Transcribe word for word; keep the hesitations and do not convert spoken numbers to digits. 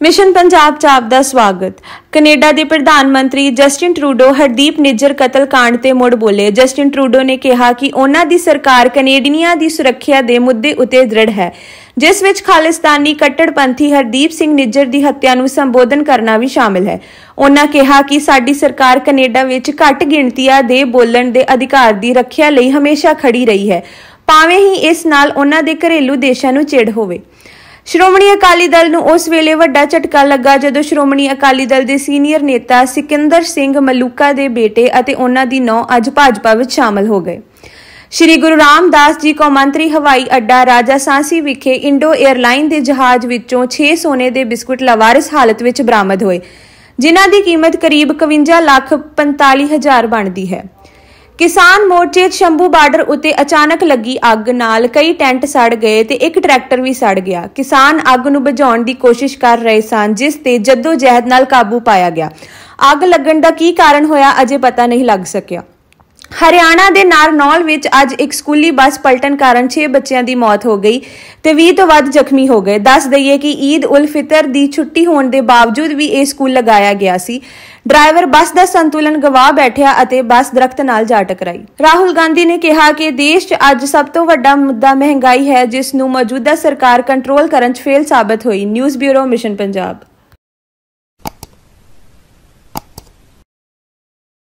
Mission Punjab च आपका स्वागत। कनेडा के प्रधानमंत्री जस्टिन ट्रूडो हरदीप निज्जर कतल कांड ते मुड़ बोले। जस्टिन ट्रूडो ने कहा कि उन्हां दी सरकार कनेडियनां दी सुरक्षा के मुद्दे उत्ते दृढ़ है, जिस विच खालिस्तानी कट्टड़पंथी हरदीप सिंह निज्जर की हत्या नूं संबोधन करना भी शामिल है। उन्हां कहा कि साडी सरकार कनेडा विच घट गिणतियां दे बोलण दे अधिकार की रखिया लई हमेशा खड़ी रही है, भावें ही इस नाल उन्हां दे घरेलू देशां नूं चिड़ होवे। श्रोमणी अकाली दल नूं उस वेले वड्डा झटका लगा जदों श्रोमणी अकाली दल के सीनियर नेता सिकंदर सिंह मलूका के बेटे अते उन्हां दी नौं अज भाजपा विच शामिल हो गए। श्री गुरु रामदास जी कौमांतरी हवाई अड्डा राजा सांसी विखे इंडो एयरलाइन के जहाज विचों छे सोने के बिस्कुट लावारिस हालत विच बरामद होए, जिन्हां दी कीमत करीब इकवंजा लाख पंताली हज़ार बनती है। किसान मोर्चे शंभू बार्डर उत्ते अचानक लगी अग नाल कई टेंट सड़ गए ते एक ट्रैक्टर भी सड़ गया। किसान अग नूं बुझाउण दी कोशिश कर रहे सन, जिस ते जद्दोजहद नाल काबू पाया गया। अग लगण दा की कारण होया अजे पता नहीं लग सकिया। हरियाणा के नारनौल विच अज एक स्कूली बस पलटन कारण छे बच्चों की मौत हो गई ते बीस तो वध जख्मी हो गए। दस दईए कि ईद उल फितर की छुट्टी होने के बावजूद भी यह स्कूल लगाया गया सी। ड्राइवर बस का संतुलन गवा बैठा अते बस दरख्त नाल जा टकराई। राहुल गांधी ने कहा कि देश च अज सब तो वड्डा मुद्दा महंगाई है, जिस नूं मौजूदा सरकार कंट्रोल करन च फेल साबित हुई। News bureau mission Punjab.